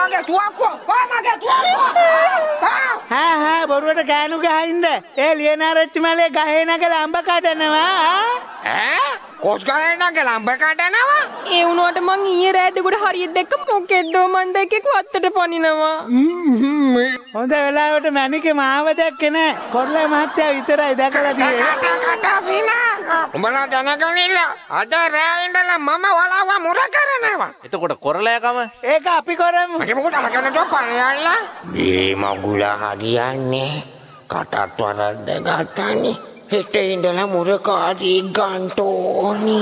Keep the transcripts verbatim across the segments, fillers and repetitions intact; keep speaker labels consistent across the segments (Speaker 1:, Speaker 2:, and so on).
Speaker 1: මගේ තුවක්කුව? කොහේ මගේ තුවක්කුව?
Speaker 2: හා හා බොරුවට ගෑනු ගහින්ද? ඒ ලියනාරච්චි මලේ ගහේ නගලා අඹ කඩනවා.
Speaker 1: ඈ? කොස් ගහේ නගලා අඹ කඩනවා?
Speaker 3: ඒ වුණාට මං ඊයේ රෑ දෙකට හරියට දැක්ක මොකෙද්ද මන් දැක්කේ වත්තට පනිනවා.
Speaker 2: හොඳ වෙලාවට මැනිකේ මාව දැක්කේ නෑ. කොල්ලා මහත්තයා විතරයි දැකලා තියෙන්නේ.
Speaker 1: කතා කතා පිනා. උඹලා දැනගනින්න. අද රෑ ඉඳලා මම වලාව මුර කරනවා.
Speaker 4: එතකොට කොරලෑකම
Speaker 2: ඒක අපි කරමු.
Speaker 1: මගේ මොකද අහගෙන තෝපන්නේ? මේ මගුල හරියන්නේ. කටත් වරද්ද ගන්නනේ. හෙට ඉඳලා මුරකාරී ගන්ටෝනි.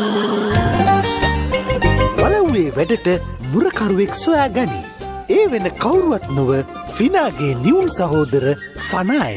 Speaker 5: බලව්වේ වැඩට මුරකරුවෙක් සොයා ගනි. ඒ වෙන කවුරුවත් නොව ෆිනාගේ නියුම් සහෝදර ෆනාය.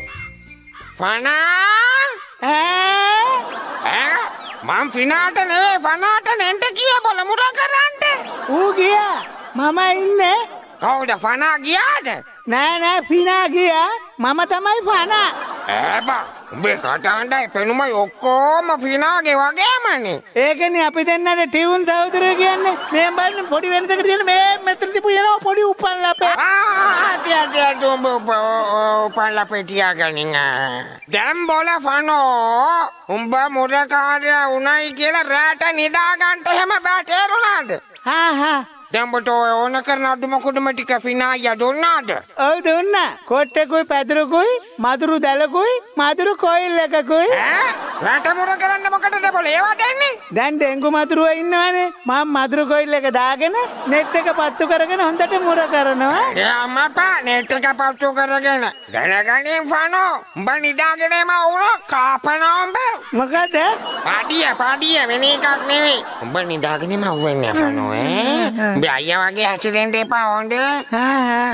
Speaker 1: ෆනා?
Speaker 2: ඈ
Speaker 1: ඈ මං ෆිනාට නෙවෙයි ෆනාට නෙන්ට කිව්වේ බල මුර කරන්න.
Speaker 2: ඌ ගියා. මම ඉන්නේ.
Speaker 1: කවුද ෆනා ගියාද?
Speaker 2: නෑ නෑ ෆිනා ගියා. මම තමයි ෆනා.
Speaker 1: ඈ බා උඹේ කටහඬයි පෙනුමයි ඔක්කොම ෆිනාගේ වගේමනේ.
Speaker 2: ඒකනේ අපි දෙන්නට ටියුන් සහෝදරයෝ කියන්නේ. මේ බලන්න පොඩි වෙනසකට තියෙන මේ මෙතන තිබු යනවා පොඩි උපන් ලපේ.
Speaker 1: ආ තියා තියා දුඹ උපන් ලපේ තියාගනින්. දැන් බෝල ෆනෝ උඹ මුරකාරයා උණයි කියලා රැට නිදා ගන්න හැම බෑ තේරුණාද?
Speaker 2: හා හා
Speaker 1: දැන්බට ඕන කරන අඩුම කුඩුම ටික ෆිනාය දුන්නාද?
Speaker 2: ඔව් දුන්නා. කොට්ටෙකුයි පැදුරුකුයි මදුරු දැලකුයි මදුරු කොයිල් එකකුයි.
Speaker 1: ඈ රට මුර කරන්න මොකටද බල ඒවා දෙන්නේ?
Speaker 2: දැන් ඩෙංගු මදුරුව ඉන්නවනේ. මම මදුරු කොයිල් එක දාගෙන නෙට් එක පත්තු කරගෙන හොඳට මුර කරනවා.
Speaker 1: ඒ අම්මපා නෙට් එක පත්තු කරගෙන දැනගනින් ෆනෝ උඹ නිදාගෙන එම වුණා කාපනවා උඹ.
Speaker 2: මොකද?
Speaker 1: පාඩිය පාඩිය වෙන එකක් නෙවෙයි. උඹ නිදාගෙන එම වුන්නේ ෆනෝ ඈ. උඹ අයියා වගේ ඇක්සිඩන්ට් එපා ඕන්ද?
Speaker 2: හා හා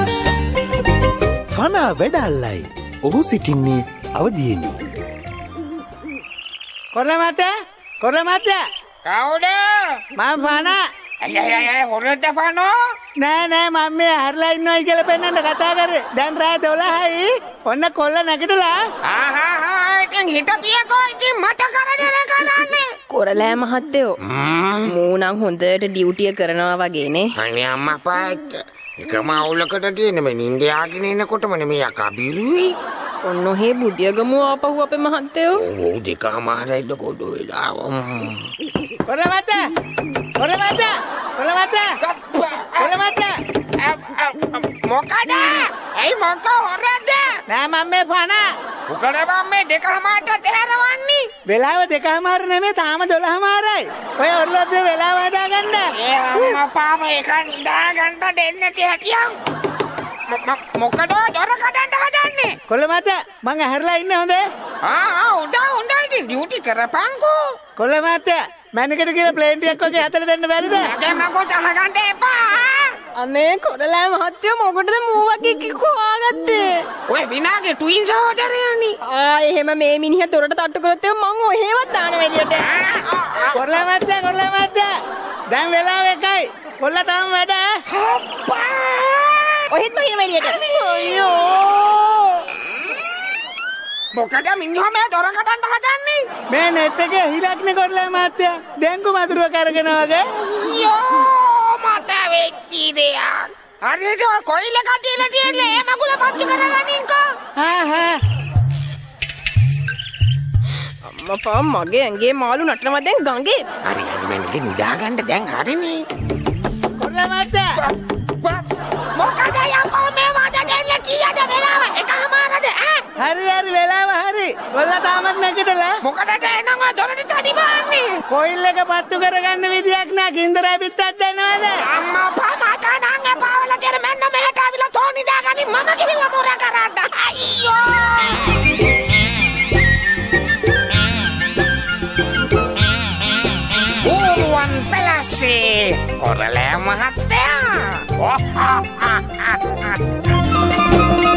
Speaker 5: ෆනා වැඩල්ලයි. ඔහු සිටින්නේ අවදියෙනි.
Speaker 2: කොල්ල මතේ කොල්ල මතේ
Speaker 1: කවුද?
Speaker 2: මම ෆනා.
Speaker 1: අය අය අය හොරද ෆනෝ?
Speaker 2: නෑ නෑ මම මේ හැරලා ඉන්නවයි කියලා පෙන්නන්න කතා කරේ. දැන් රෑ දොළහයි. ඔන්න කොල්ල නැගිටලා.
Speaker 1: ආහා ඉතින් හිටපියකෝ ඉතින් මට කරදර කරන්නේ.
Speaker 3: කොරලෑ මහත්තයෝ මූ නම් හොඳට ඩියුටිය කරනවා වගේනේ.
Speaker 1: අනේ අම්මා පාට එකම අවුලකට තියෙන මේ නින්දයාගෙන එනකොටම මේ යකා බිරුයි.
Speaker 3: ඔන්න ඔහේ බුදියගමු ආපහු අපේ මහත්තයෝ.
Speaker 1: ඔව් දෙකමාරයිද කොට වෙලා.
Speaker 2: කොල්ල මතේ කොල්ල මතේ කොල්ල මතේ කොල්ල මතේ
Speaker 1: මොකද? ඇයි මොක හොරද?
Speaker 2: නෑ මම මේ ෆනා.
Speaker 1: මොකද මම මේ දෙකමාරට තේරවන්නේ?
Speaker 2: වෙලාව දෙකමාර නෙමෙයි තාම දොළහමාරයි. ඔය ඔර්ලොද්දේ වෙලාව හදාගන්න.
Speaker 1: ඒ අම්මා පාප එක නිදා ගන්න දෙන්න තියටියම්. මොකද දොර කඩන්න හදන්නේ?
Speaker 2: කොල්ල මතේ මං ඇහැරලා ඉන්නේ හොඳේ.
Speaker 1: ආ ආ උදා හොඳයි ඉතින් ඩියුටි කරපන්කෝ.
Speaker 2: කොල්ල මතේ මැනිකට කියලා ප්ලේන් ටිකක් වගේ හදලා දෙන්න බැරිද?
Speaker 1: මගේ මගොට අහගන්න එපා.
Speaker 3: අනේ කොරලෑ මහත්තයෝ මොකටද මූ වගේ කික්කෝ ආගත්තේ?
Speaker 1: ඔය විනාගේ ට්වින් සහෝදරයනි.
Speaker 3: ආ එහෙම මේ මිනිහ දොරට තට්ටු කරොත් මං ඔහෙවත් දාන එළියට.
Speaker 2: කොල්ල මතේ කොල්ල මතේ දැන් වෙලාව එකයි. කොල්ල තාම වැඩ.
Speaker 1: හප්පා
Speaker 3: ඔහෙත් බහින එළියට. අයියෝ
Speaker 1: මොකද මිනිහා මේ දොර කඩන්න හදන්නේ?
Speaker 2: මේ නෙට් එකේ හිලක්නේ කොල්ල මහත්තයා. ඩෙන්ගු මදුරුව කරගෙන වගේ.
Speaker 1: අයියෝ මට වෙච්චි දෙයක්. හරියට කොයිල කටියලා තියෙන්නේ ඒ මගුල පත්තු කරගනින්කෝ.
Speaker 2: හා හා
Speaker 3: අම්මපා මගේ ඇඟේ මාළු නටනවා දැන් ගඟේ.
Speaker 1: හරි හරි මන්නේ නිදා ගන්න දැන් හරිනේ.
Speaker 2: කොල්ල මහත්තයා
Speaker 1: මොකද යකෝ මේ වදගෙන කීයද වෙලාව? එකමාරද ඈ?
Speaker 2: හරි හරි වෙලාව හරි. කොල්ල තාමත් නැගිටලා.
Speaker 1: මොකටද එනං දොරට තඩි බාන්නේ?
Speaker 2: කොයිල් එක පත්තු කරගන්න විදියක් නෑ. ගින්දරයි පිටත් දැනවද?
Speaker 1: අම්මා පාමට නංග පාවල දෙර මෙන්න මෙහෙට ආවිලා තෝනි දාගනි මම ගිහිල්ලා මොර කරන්න. අයියෝ ඌවන් පලස්සේ කොරලෑ මහත්තයා.